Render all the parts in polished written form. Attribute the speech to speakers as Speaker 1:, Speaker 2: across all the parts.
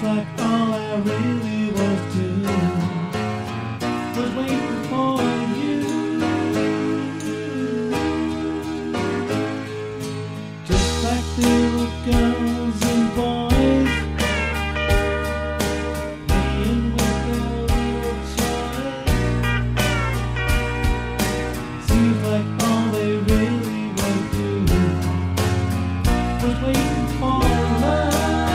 Speaker 1: like all I really was doing was waiting for you. Just like little girls and boys playing with their little toys. Seems like all they really was doing was waiting for love.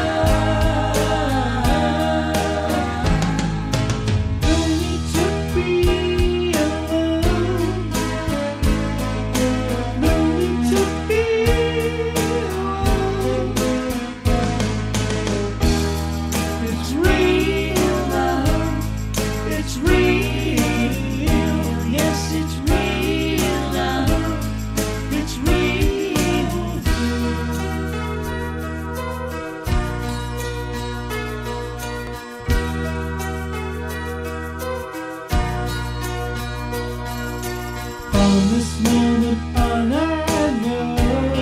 Speaker 1: From this moment on, I know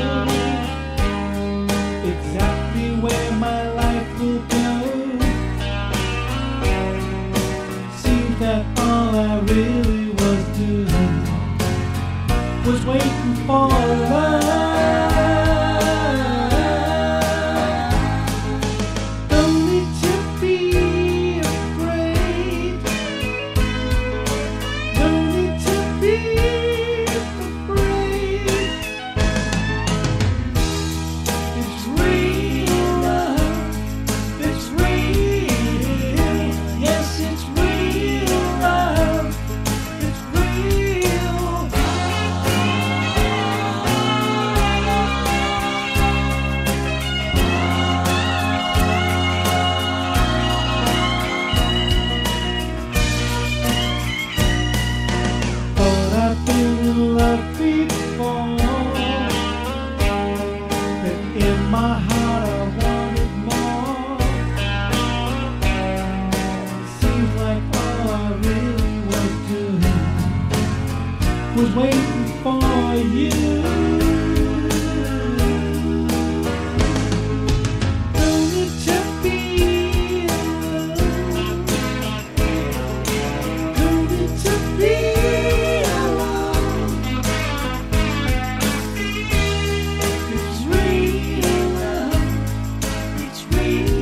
Speaker 1: exactly where my life will go. Seems that all I really was doing was waiting for love. Don't need to be afraid. Don't need to be. In my heart I wanted more. Seems like all I really was doing was waiting for you. Don't need to be alone. Don't need to be alone. It's real love. It's real.